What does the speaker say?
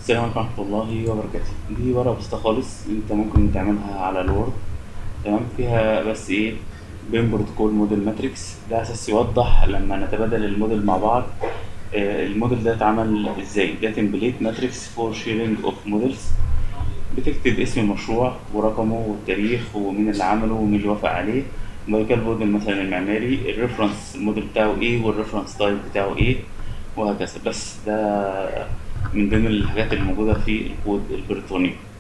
السلام عليكم ورحمة الله وبركاته. دي ورقة بسيطة خالص انت ممكن تعملها على الوورد. تمام، فيها بس ايه؟ بين بروتوكول موديل ماتريكس ده اساس يوضح لما نتبادل الموديل مع بعض. الموديل ده اتعمل ازاي؟ ده تمبليت ماتريكس فور شيرنج اوف موديلز. بتكتب اسم المشروع ورقمه والتاريخ ومين اللي عمله ومين اللي وافق عليه، وبعد كده الموديل مثلا المعماري، الريفرنس الموديل بتاعه ايه والريفرنس تايب بتاعه ايه، وهكذا. بس ده من ضمن الحاجات اللي موجودة في الكود البريطاني.